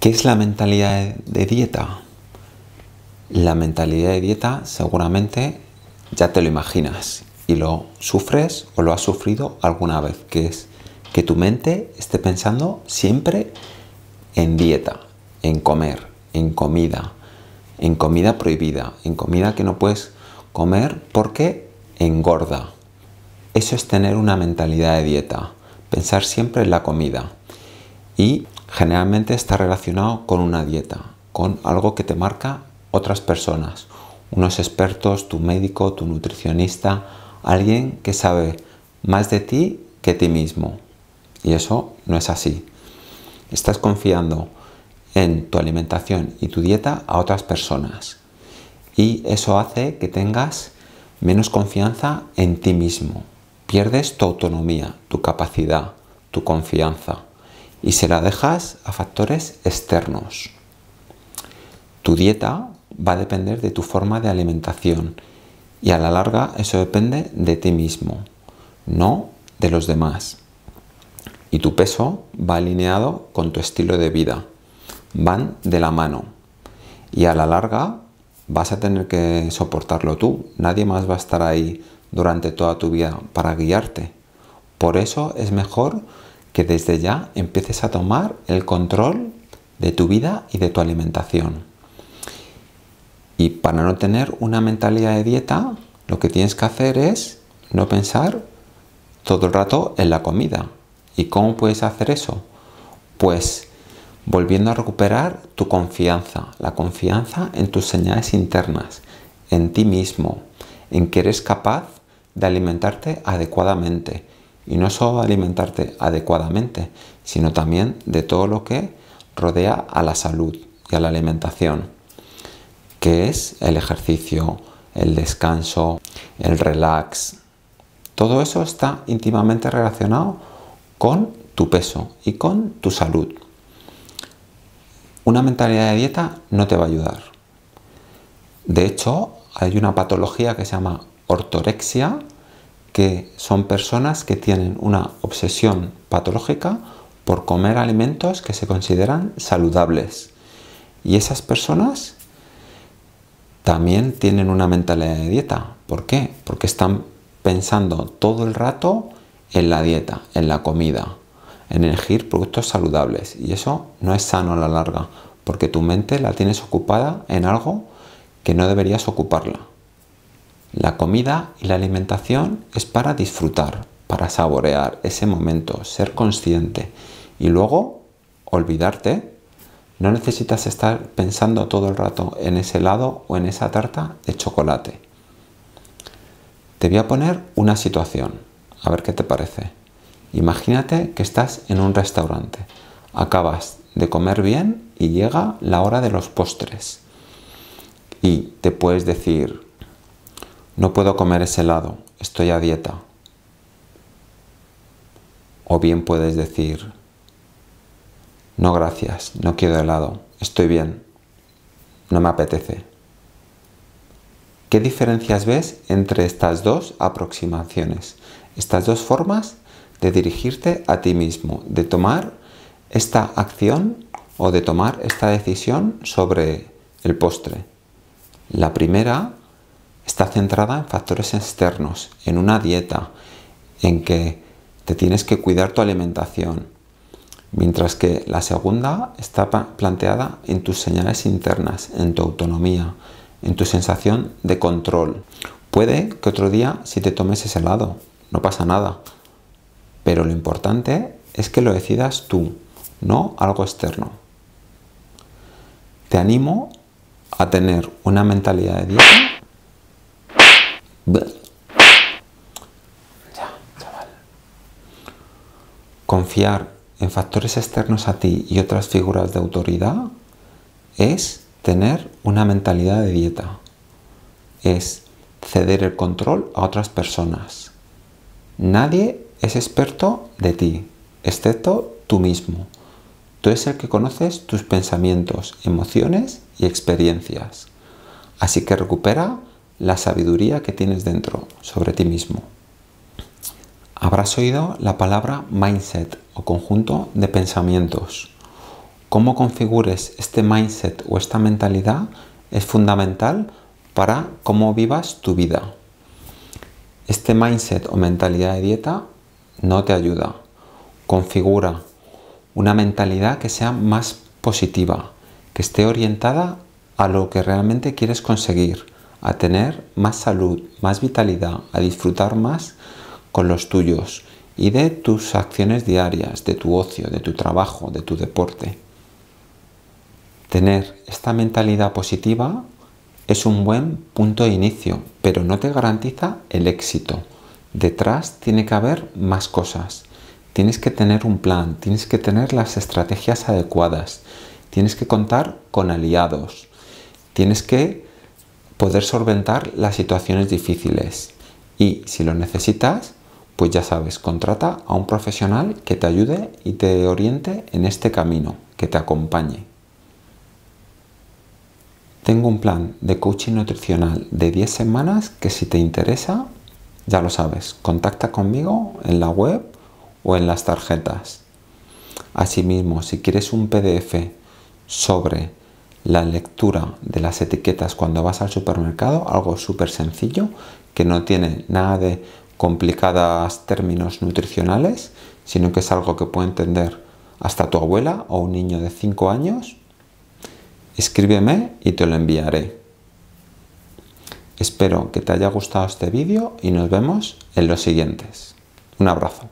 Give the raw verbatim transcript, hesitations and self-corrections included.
¿Qué es la mentalidad de dieta? La mentalidad de dieta seguramente ya te lo imaginas y lo sufres o lo has sufrido alguna vez, que es que tu mente esté pensando siempre en dieta, en comer, en comida, en comida prohibida, en comida que no puedes comer porque engorda. Eso es tener una mentalidad de dieta, pensar siempre en la comida. Y generalmente está relacionado con una dieta, con algo que te marca otras personas, unos expertos, tu médico, tu nutricionista, alguien que sabe más de ti que ti mismo. Y eso no es así. Estás confiando en tu alimentación y tu dieta a otras personas. Y eso hace que tengas menos confianza en ti mismo. Pierdes tu autonomía, tu capacidad, tu confianza. Y se la dejas a factores externos. Tu dieta va a depender de tu forma de alimentación y a la larga eso depende de ti mismo, no de los demás. Y tu peso va alineado con tu estilo de vida, van de la mano y a la larga vas a tener que soportarlo tú, nadie más va a estar ahí durante toda tu vida para guiarte. Por eso es mejor que desde ya empieces a tomar el control de tu vida y de tu alimentación. Y para no tener una mentalidad de dieta, lo que tienes que hacer es no pensar todo el rato en la comida. ¿Y cómo puedes hacer eso? Pues volviendo a recuperar tu confianza, la confianza en tus señales internas, en ti mismo, en que eres capaz de alimentarte adecuadamente. Y no solo alimentarte adecuadamente, sino también de todo lo que rodea a la salud y a la alimentación, que es el ejercicio, el descanso, el relax. Todo eso está íntimamente relacionado con tu peso y con tu salud. Una mentalidad de dieta no te va a ayudar. De hecho, hay una patología que se llama ortorexia, que son personas que tienen una obsesión patológica por comer alimentos que se consideran saludables. Y esas personas también tienen una mentalidad de dieta. ¿Por qué? Porque están pensando todo el rato en la dieta, en la comida, en elegir productos saludables. Y eso no es sano a la larga, porque tu mente la tienes ocupada en algo que no deberías ocuparla. La comida y la alimentación es para disfrutar, para saborear ese momento, ser consciente y luego olvidarte. No necesitas estar pensando todo el rato en ese helado o en esa tarta de chocolate. Te voy a poner una situación, a ver qué te parece. Imagínate que estás en un restaurante, acabas de comer bien y llega la hora de los postres. Y te puedes decir: no puedo comer ese helado, estoy a dieta. O bien puedes decir: no gracias, no quiero helado, estoy bien, no me apetece. ¿Qué diferencias ves entre estas dos aproximaciones? Estas dos formas de dirigirte a ti mismo, de tomar esta acción o de tomar esta decisión sobre el postre. La primera está centrada en factores externos, en una dieta, en que te tienes que cuidar tu alimentación, mientras que la segunda está planteada en tus señales internas, en tu autonomía, en tu sensación de control. Puede que otro día sí te tomes ese helado, no pasa nada, pero lo importante es que lo decidas tú, no algo externo. Te animo a tener una mentalidad de dieta. Ya, chaval. Confiar en factores externos a ti y otras figuras de autoridad es tener una mentalidad de dieta. Es ceder el control a otras personas. Nadie es experto de ti, excepto tú mismo. Tú eres el que conoces tus pensamientos, emociones y experiencias. Así que recupera la sabiduría que tienes dentro sobre ti mismo. Habrás oído la palabra mindset o conjunto de pensamientos. cómo configures este mindset o esta mentalidad es fundamental para cómo vivas tu vida. Este mindset o mentalidad de dieta no te ayuda. Configura una mentalidad que sea más positiva, que esté orientada a lo que realmente quieres conseguir, a tener más salud, más vitalidad, a disfrutar más con los tuyos y de tus acciones diarias, de tu ocio, de tu trabajo, de tu deporte. Tener esta mentalidad positiva es un buen punto de inicio, pero no te garantiza el éxito. Detrás tiene que haber más cosas. Tienes que tener un plan, tienes que tener las estrategias adecuadas, tienes que contar con aliados, tienes que poder solventar las situaciones difíciles y si lo necesitas, pues ya sabes, contrata a un profesional que te ayude y te oriente en este camino, que te acompañe. Tengo un plan de coaching nutricional de diez semanas que si te interesa, ya lo sabes, contacta conmigo en la web o en las tarjetas. Asimismo, si quieres un P D F sobre la lectura de las etiquetas cuando vas al supermercado, algo súper sencillo, que no tiene nada de complicados términos nutricionales, sino que es algo que puede entender hasta tu abuela o un niño de cinco años, escríbeme y te lo enviaré. Espero que te haya gustado este vídeo y nos vemos en los siguientes. Un abrazo.